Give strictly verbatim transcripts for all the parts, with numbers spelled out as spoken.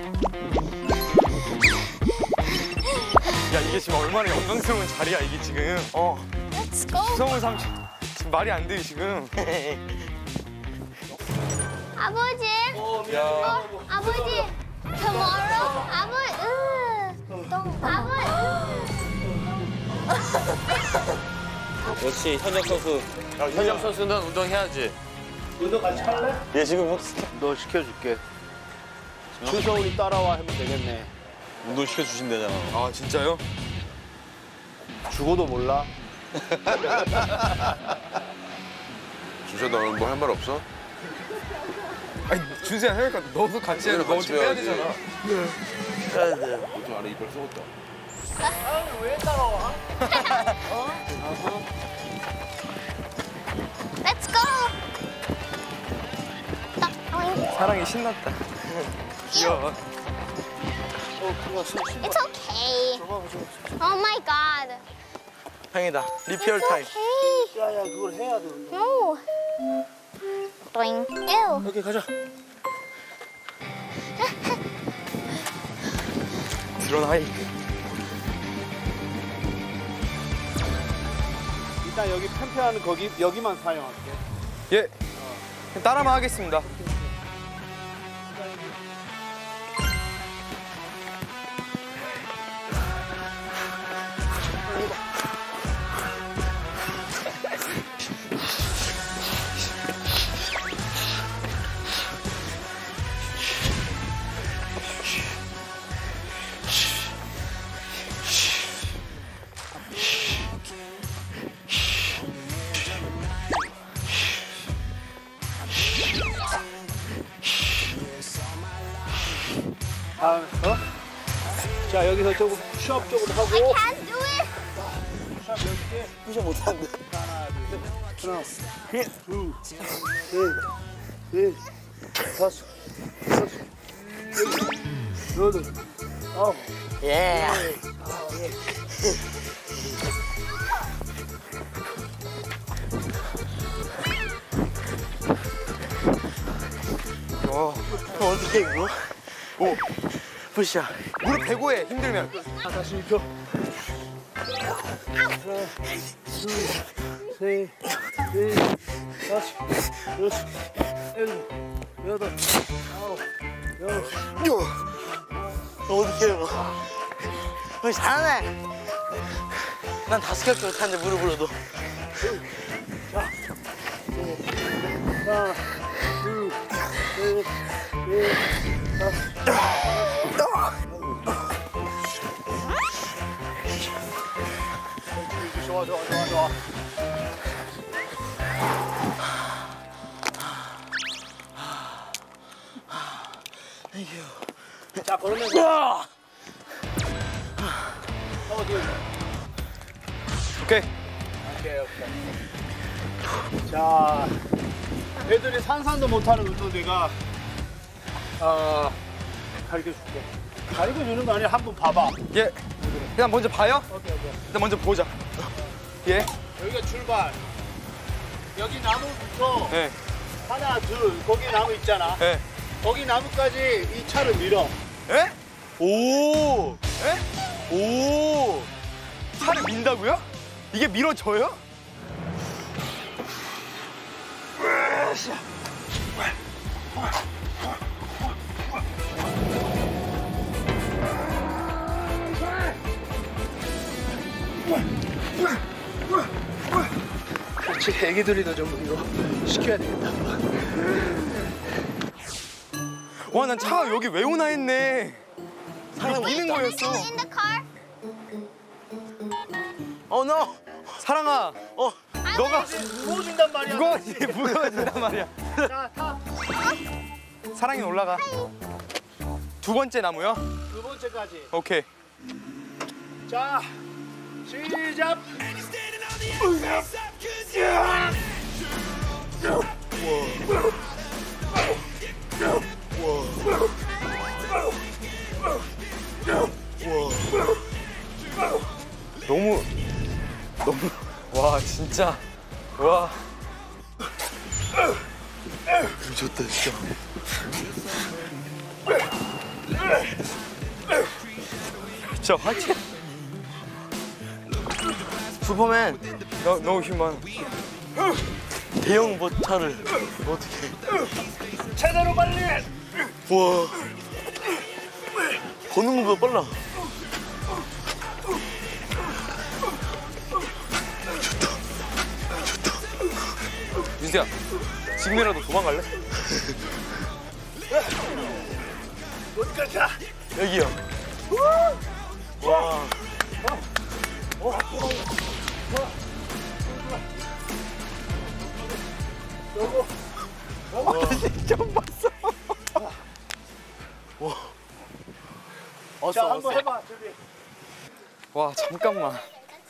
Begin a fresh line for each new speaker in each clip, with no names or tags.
야, 이게 지금 얼마나 영광스러운 자리야, 이게 지금. 어.
Let's go.
수성훈 삼촌. 지금 말이 안 돼, 지금.
아버지.
야.
어, 아버지. Tomorrow. 아버지. 으. 동. 아버지.
역시 현역 선수.
야, 현역 선수는 운동해야지.
너도 같이 할래?
얘 지금
너 시켜줄게. 추서울이 따라와 하면 되겠네.
운동 시켜주신대잖아.
아, 진짜요?
죽어도 몰라.
준수야, 너는 뭐 할 말 없어?
아니, 준수야, 생각해보니까 너도 같이 해야 돼. 너
같이
어차피 해야
해야지.
되잖아.
해야 돼.
보통 안에 이빨 썩었다.
왜 따라와?
Let's go.
사랑이 신났다. 귀여워.
It's okay. Oh my God.
형이다. 리피얼 타임.
Okay.
야야 그걸 해야 돼.
No. Doing. Ew.
오케이, 가자. 드론하이.
일단 여기 편편하는 거기 여기만 사용할게.
예. 따라만 하겠습니다.
아, 어? 자 여기서 조금 푸시업 쪽으로 하고.
I can't do it.
푸시업 몇 개?
푸셔 못하는데.
하나, 둘, 셋. 하나, 둘, 셋, 넷, 다섯, 여섯, 일곱, 여덟, 아홉.
예.
어.
어떻게 이거?
오.
푸셔.
무릎 대고 해, 힘들면.
아, 다시 입혀. 하나, 둘, 셋, 넷, 다섯, 여섯, 일곱, 여덟, 아홉, 열.
어떻게 해요? 어, 잘하네. 난 다섯 개밖에 못하는데 무릎으로도.
하나, 둘, 셋, 넷, 다섯. 좋아, 좋아, 좋아, 좋아. 자, 그러면서. 어디?
오케이.
오케이, 오케이. 자, 애들이 상상도 못하는 운동 내가 어, 가르쳐 줄게. 가르쳐 주는 거 아니라 한번 봐봐.
예. 그냥 먼저 봐요?
오케이, 오케이.
일단 먼저 보자. 예.
여기가 출발. 여기 나무부터
예.
하나, 둘, 거기 나무 있잖아.
예.
거기 나무까지 이 차를 밀어.
예? 오. 예? 오. 차를 민다고요? 이게 밀어져요?
그렇지, 애기들이도 좀 이거 시켜야 되겠다.
와, 난 차가 여기 왜 오나 했네.
사람
미는 거였어.
In the car.
어, 너.
사랑아,
어.
너가
무거워진단 말이야.
무거워지, 무거워진단 말이야.
자, 타.
사랑이 올라가. 두 번째 나무요?
두 번째까지.
오케이.
자, 시작.
너무, 너무, 와, 진짜. 와.
미쳤다, 진짜.
진짜 화이팅.
슈퍼맨
너 너무 휴먼.
대형 모터를 어떻게?
제대로 빨리.
우와. 보는 것보다 빨라.
윤수야, 지금이라도 도망갈래?
어디까지 가?
여기요. 와.
처음 봤어.
어서
자,
어서.
한번 해봐, 준비.
와, 잠깐만.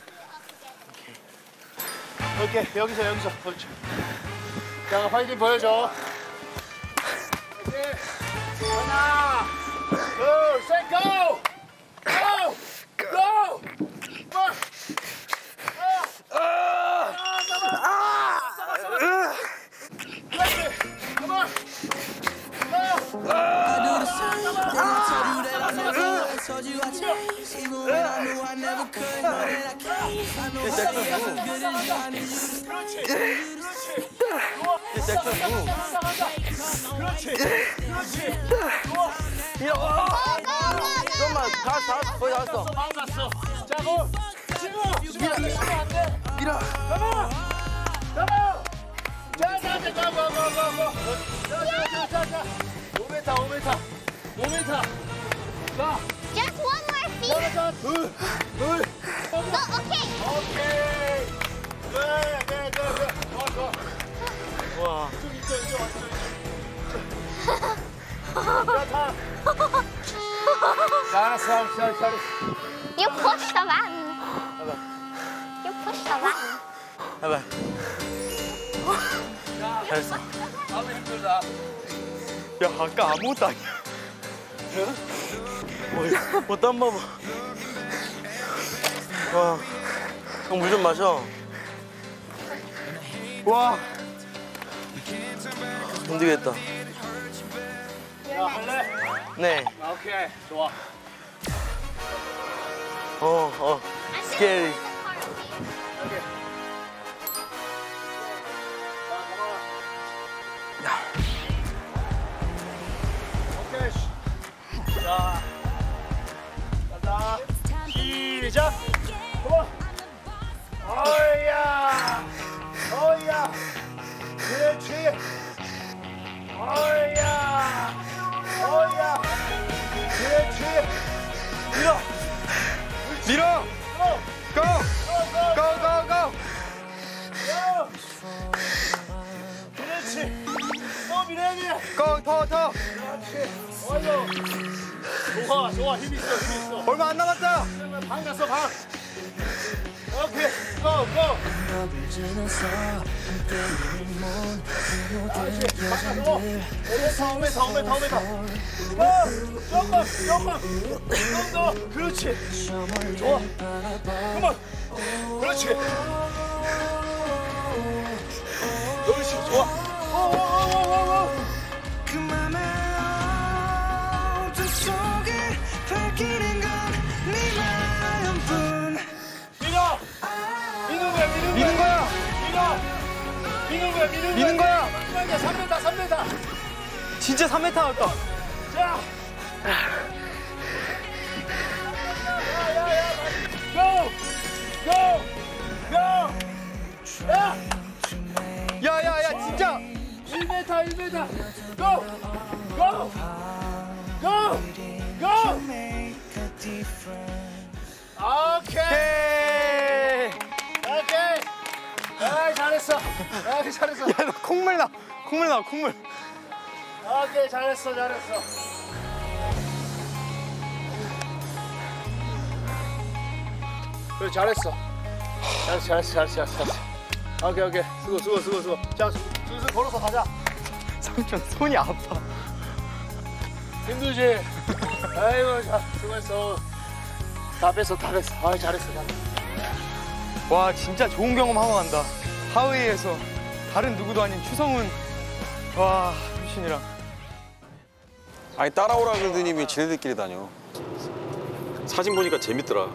오케이, 여기서 여기서 그렇지. 자, 파이팅 보여줘. 오케이. 하나, 둘, 셋, 고! 고! 고! 고!
잠깐만, 다, 다, 거의 다 왔어.
마음 갔어. 자, 고! 지금! 밀어! 안 돼!
밀어.
가봐! 가봐! 자, 자, 자, 가, 가, 가, 가, 가. 자, 자, 자, 자, 자. 오 미터, 오 미터. 오 미터. 자,
Just one more feet.
자, 자, 둘, 둘.
Go, okay.
오케이. 네, 네, 네, 네. 좋아, 좋아.
와.
이쪽, 이쪽, 이쪽, 이쪽. 자, 다. 잘했어, 잘, 잘했어.
You push the button. You push the button.
해봐. 잘했어.
마음이 힘들다.
야, 아까 아무것도 아니야.
뭐, 뭐, 땀 봐봐. 와. 형, 물 좀 마셔.
와,
힘들겠다.
야, 할래?
네.
아, 오케이, 좋아.
어, 어. 스케리.
오케이. 오케이. 자, 가자. 시작. 좋아. 어이야. 어이야. 그렇지. 어이야. 어이야. 그렇지. 밀어.
밀어.
고.
고,
고, 고,
고, 고, 고.
고. 그렇지. 또 밀어야 돼.
고, 더, 더.
그렇지. 어이구. 좋아, 좋아. 힘 있어, 힘 있어.
얼마 안 남았다.
방 갔어, 방. 오케이, 고, 고. 그렇지. 방 갔어. 오 미터, 오 미터, 오 미터, 오 미터. 고! 조금, 조금. 좀 더. 그렇지. 좋아. 그만. 그렇지. 그렇지, 좋아. 오, 오, 오, 오, 오, 오. 밀어! 미는 거야, 미는 거야.
미는 거야.
밀어! 미는 거야, 미는 거야.
미는 거야.
삼 미터, 삼 미터.
진짜 삼 미터 나왔다.
자! 야야야! 고! 고! 고! 야!
야, 야, 야, 진짜.
일 미터, 일 미터. 고! 고! 고! 고! 오케이!
오케이.
오케이! 아, 잘했어. 아, 잘했어.
야, 너 콧물 나. 콧물 나, 콧물.
오케이, 잘했어, 잘했어. 그래, 잘했어. 잘했어, 잘했어, 잘했어, 잘했어. 오케이, 오케이. 수고, 수고, 수고, 수고. 자, 슬슬 걸어서 가자.
삼촌 손이 아파.
힘들지? 아이고, 자, 수고했어. 다 뺐어, 다 뺐어. 아, 잘했어, 잘했어.
와, 진짜 좋은 경험 하고 간다. 하웨이에서 다른 누구도 아닌 추성훈. 와, 효신이랑.
아니 따라오라 그러더니 왜 지네들끼리 다녀?
사진 보니까 재밌더라.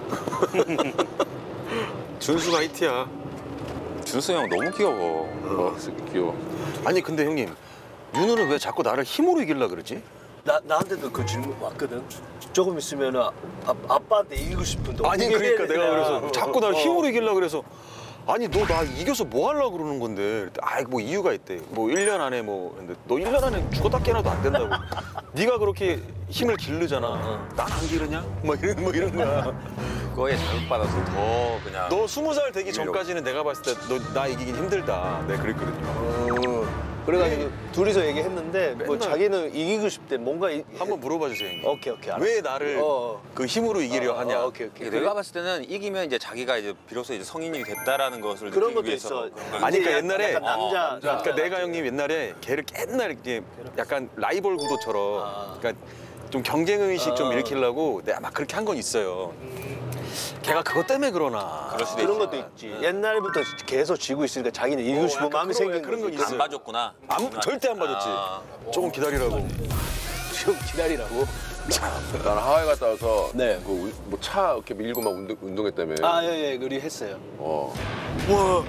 준수가 하이트야.
준수 형 너무 귀여워.
어, 귀여워.
아니 근데 형님 윤우는 왜 자꾸 나를 힘으로 이길라 그러지?
나 나한테도 그 질문 왔거든. 조금 있으면 아, 아빠한테 이기고 싶은데.
아니
어떻게
그러니까
해야
내가
되냐.
그래서 자꾸 나를
어.
힘으로 이길라 그래서 아니 너 나 이겨서 뭐 하려고 그러는 건데 아이 뭐 이유가 있대. 뭐 일 년 안에 뭐 근데 너 일 년 안에 죽었다 깨어나도 안 된다고. 네가 그렇게 힘을 기르잖아. 난 안 기르냐? 뭐 이런 뭐 이런 거야.
그거에 자극받아서 더 그냥.
너 스무 살 되기 전까지는 내가 봤을 때 너 나 이기긴 힘들다. 내가 그랬거든요.
어. 그래가지고 둘이서 얘기했는데 뭐
맨날.
자기는 이기고 싶대. 뭔가 이,
한번 물어봐 주세요. 형님.
오케이 오케이. 알았어.
왜 나를
어.
그 힘으로 이기려
어,
하냐?
어, 오케이 오케이.
내가 봤을 때는 이기면 이제 자기가 이제 비로소 이제 성인이 됐다라는 것을
그런
느끼기
것도
위해서
있어.
그런 거
아니 그러니까
약간
옛날에
남자.
어, 그러니까 내가 형님 옛날에 걔를 옛날 이렇게 약간 라이벌 구도처럼
아.
그러니까 좀 경쟁 의식 좀
아.
일으키려고 내가 막 그렇게 한 건 있어요. 걔가 그것 때문에 그러나.
그럴 수도
그런
있지.
것도 있지. 옛날부터 계속 지고 있으니까 자기는 이기고 싶은
약간
마음이
그런
생긴
그런 건
거지.
있어요.
안 봐줬구나.
안, 절대 안 봐줬지.
아.
조금 기다리라고.
지금 기다리라고.
나는 하와이 갔다 와서
네.
그 뭐 차 이렇게 밀고 막 운동, 운동했다며.
아 예예 우리 했어요.
어.
와.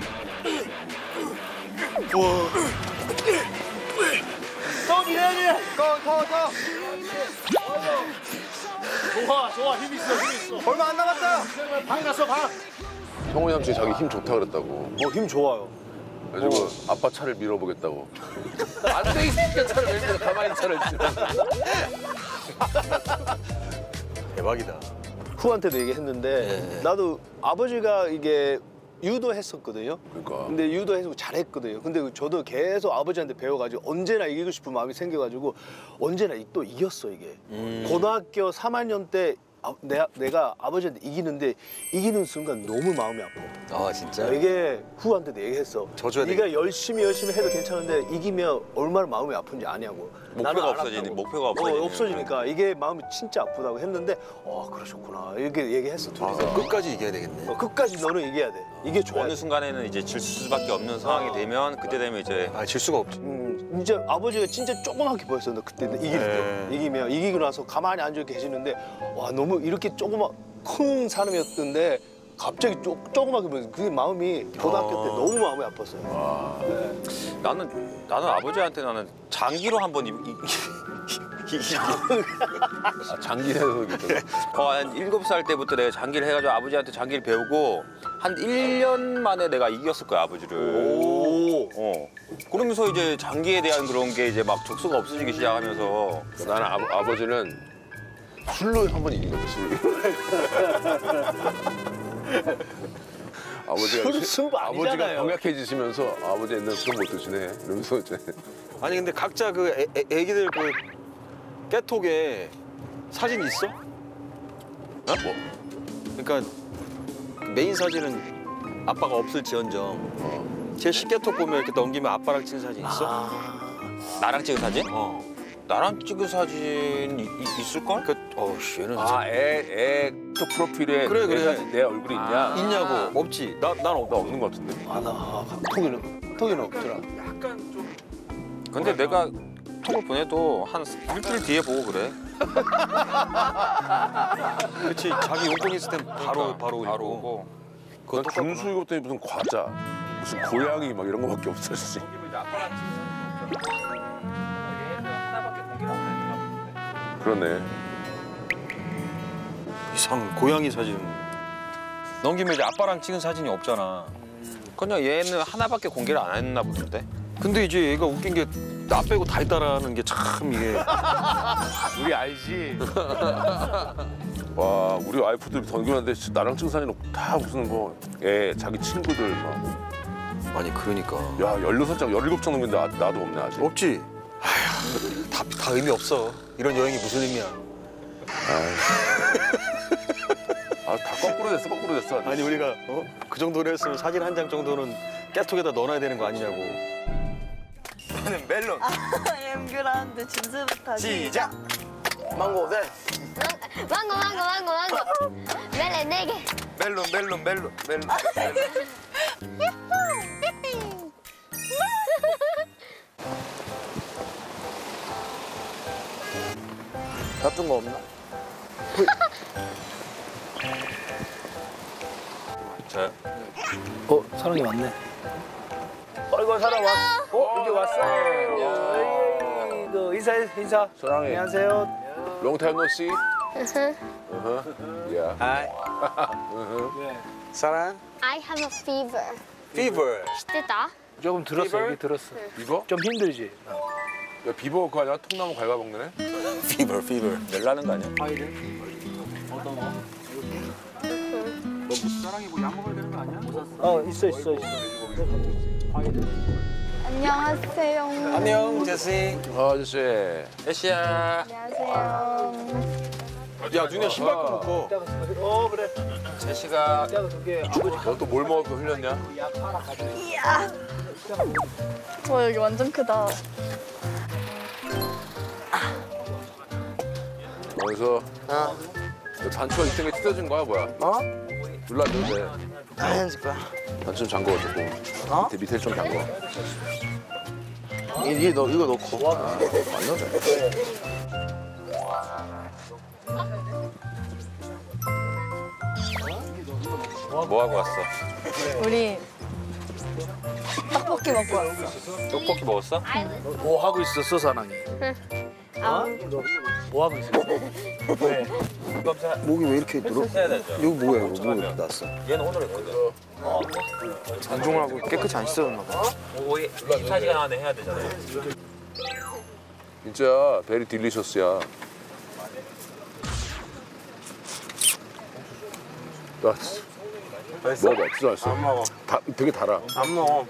또 기다려.
더더더
좋아 좋아 힘 있어 힘 있어.
얼마 안 남았어요.
방 갔어 방.
형호 형씨 자기 힘 좋다 그랬다고.
어힘 좋아요.
그래가지고 아빠 차를 밀어보겠다고. 안 돼, 이 새끼야. 차를 왜 밀어? 가만히 차를 밀어.
대박이다.
후한테도 얘기했는데 나도 아버지가 이게 유도했었거든요.
그러니까.
근데 유도해서 잘했거든요. 근데 저도 계속 아버지한테 배워가지고 언제나 이기고 싶은 마음이 생겨가지고 언제나 또 이겼어 이게. 고등학교 삼 학년 때 아, 내가, 내가 아버지한테 이기는데 이기는 순간 너무 마음이 아파.
아 진짜?
이게 후한테도 얘기했어.
져줘야
네가 열심히 열심히 해도 괜찮은데 이기면 얼마나 마음이 아픈지 아냐고.
목표가
나는
없어지니,
알았다고.
목표가 없어지니.
어, 없어지니까 이게 마음이 진짜 아프다고 했는데 어 그러셨구나 이렇게 얘기했어 둘이서.
아, 끝까지 이겨야 되겠네.
어, 끝까지 너는 이겨야 돼. 이게 좋아.
어느 순간에는 이제 질 수밖에 없는 상황이 되면 그때 되면 이제
아, 질 수가 없지.
음, 이제 아버지가 진짜 조그맣게 보였어. 너 그때는 이길 때.
네.
이기면 이기고 나서 가만히 앉아 계시는데 와 너무 이렇게 조그마 큰 사람이었던데 갑자기 쪼, 조그맣게 보여서 그 마음이 고등학교 때
아.
너무 마음이 아팠어요. 네.
나는 나는 아버지한테 나는 장기로 한번 이, 이, 이,
아, 장기 해석이구나.
어, 한 일곱 살 때부터 내가 장기를 해가지고 아버지한테 장기를 배우고 한 일 년 만에 내가 이겼을 거야 아버지를.
오.
어. 그러면서 이제 장기에 대한 그런 게 이제 막 족수가 없어지기 시작하면서
나는 아, 아버지는 술로 한 번 이긴 거지, 술로. 아버지가
술, 승부
아버지가
아니잖아요.
병약해지시면서 아버지 옛날 술 못 드시네. 이러면서 이제
아니 근데 각자 그 애, 애, 애기들 그 깨톡에 사진 있어? 어? 뭐? 그러니까 메인 사진은 아빠가 없을지언정 제시 깨톡 보면 이렇게 넘기면 아빠랑 찍은 사진 있어?
나랑 찍은 사진?
어.
나랑 찍은 사진 이, 이, 있을걸?
그, 어우씨 얘는
아, 애, 애 톡 프로필에
그래, 그래.
내, 사진, 내 얼굴이 있냐?
있냐고? 없지. 나, 난 없.
나 없는 것 같은데.
아나 톡이는 톡이는 없더라.
약간 좀.
근데 내가 톡을 보내도 한 일주일 뒤에 보고 그래.
그렇지. 자기 용건 있을 땐 바로 바로
바로
읽고.
오고.
그거
난
똑같구나.
준수 이것도 무슨 과자, 무슨 고양이 막 이런 거밖에 없었지. 그러네.
이상 고양이 사진. 넘기면 이제 아빠랑 찍은 사진이 없잖아.
그냥 얘는 하나밖에 공개를 안 했나 보던데.
근데 이제 얘가 웃긴 게 나 빼고 다 있다라는 게 참 이게.
우리 알지.
와, 우리 와이프들이 던기는데 나랑 찍은 사진 다 무슨 뭐 애, 자기 친구들 막.
아니 그러니까.
야, 열여섯 장, 열일곱 장 넘는데 나, 나도 없네 아직.
없지. 아휴, 다, 다 의미 없어. 이런 여행이 무슨 의미야.
아, 다 거꾸로 됐어, 거꾸로 됐어.
아니 우리가 어? 그 정도로 했으면 사진 한 장 정도는 깨톡에다 넣어놔야 되는 거 아니냐고.
나는 멜론.
엠그라운드 진수부터
시작.
망고 네.
망고 망고 망고 망고 멜레 네 개.
멜론 멜론 멜론 멜론.
같은 거 없나?
자,
어, 사랑이 왔네. 어이구, 사랑 왔. 어, 여기 왔어. 어이구, 인사 인사.
사랑해.
안녕하세요.
Long time no see. Uh-huh. Yeah.
하이. 사랑.
I have a fever.
Fever.
뜨다.
조금 들었어, 얘기 들었어.
비버?
좀 힘들지.
야, 비버 그거 아니야? 통나무 갉아먹는 애?
Fever, fever.
멜라는 거 아니야?
어, 있어, 있어, 있어.
안녕하세요.
안녕, 제시.
아, 아저씨.
애쉬야.
안녕하세요.
야, 누나 신발 꺼 놓고.
어, 그래.
애쉬가
내가 그게 아버지
너 또 뭘 먹어서 흘렸냐?
와 여기 완전 크다.
그래서
어.
너 단추가 이쪽에 찢어진 거야, 뭐야?
어?
눌렀는데
하얀색 거야.
단추 좀 잠궈 조금.
어?
밑에 밑에 좀 잠궈.
이, 이, 너, 이거 넣고.
안 넣어져.
뭐 하고 왔어?
우리 떡볶이 먹고 왔어.
떡볶이 먹었어?
뭐 하고 있었어, 사랑이? 어? 뭐 하고 있었어? 왜?
목이 왜 이렇게 들어?
해야 되죠.
이거 뭐야, 이거 뭐 이렇게 났어?
얘는 오늘 했거든.
안종하고 깨끗이 안 씻어줬나 봐.
오후 이십사 시간 안에 해야 되잖아요.
진짜 베리 딜리셔스야. 나
맛있어?
먹어봐, 진짜 맛있어.
안 먹어.
다, 되게 달아.
안 먹어.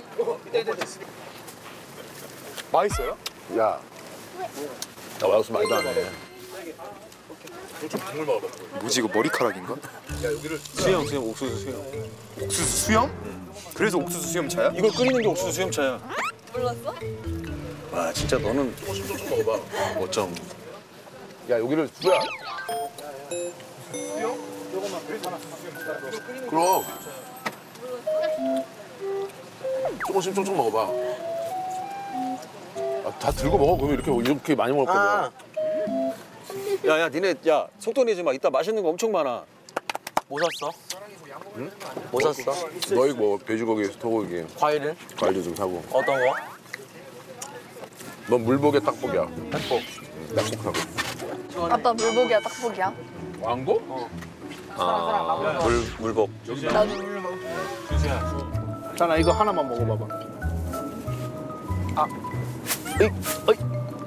맛있어요?
야, 나 와서 많이 다네.
뭐지 이거 머리카락인가?
수염, 수염, 옥수수 수염.
옥수수 수염? 그래서 옥수수 수염 차야?
이걸 끓이는 게 옥수수 수염차야. 몰랐어? 와, 진짜 너는
조금 먹어봐.
어쩜.
야, 여기를 뭐야? 그럼 조금씩 조금씩 먹어봐. 아, 다 들고 먹어. 그러면 이렇게 이렇게 많이 먹을 거면.
아,
야, 야, 니네, 야, 속도 내지 마. 이따 맛있는 거 엄청 많아.
뭐 샀어? 응? 뭐 샀어?
너희 뭐 돼지고기, 소고기,
과일은?
과일도 좀 사고.
어떤 거?
넌 물복에 딱복이야.
딱복.
딱복 사고.
아빠 물복이야 떡볶이야?
왕고?
아, 물 물복.
사랑 이거 하나만 먹어봐봐. 아, 에이, 어이.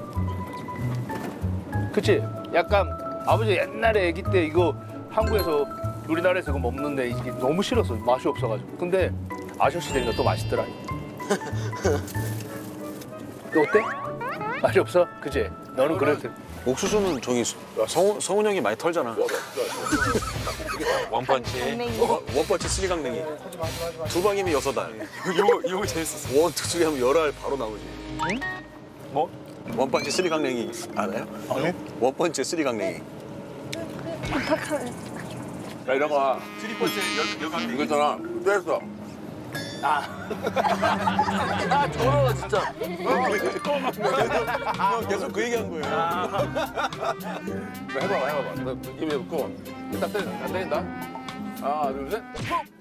그치? 약간 아버지 옛날에 아기 때 이거 한국에서 우리나라에서 이거 먹는데 이게 너무 싫었어. 맛이 없어가지고. 근데 아저씨 되니까 또 맛있더라. 또 어때? 맛이 없어? 그치? 너는 그랬을
옥수수는 저기 성훈, 성훈 형이 많이 털잖아.
원펀치.
원- 원펀치 쓰리강냉이. 두 방이면 여섯 알.
이거, 이거 재밌었어.
원, 투, 쓰리 하면 열 알 바로 나오지.
뭐?
원펀치 쓰리강냉이 알아요?
아니?
원펀치 쓰리강냉이.
야, 이런 거. 이거 있잖아. 뺐어.
아, 저러다 진짜.
형 계속 그 얘기한 거예요.
해봐봐, 해봐봐. 너 입에 넣고. 일단 때려. 안 때린다. 하나, 둘, 셋.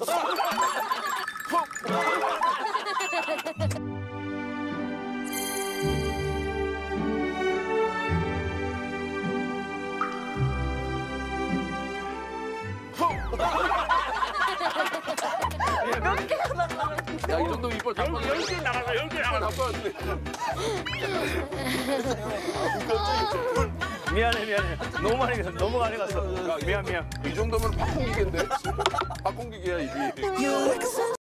야, 이 정도 이뻐. 열 개 나가서 열 개 나가서
미안해 미안해. 너무 많이 갔어. 너무 많이 갔어. 미안 미안.
이 정도면 팝콘기계인데? 팝콘기계야, 입이.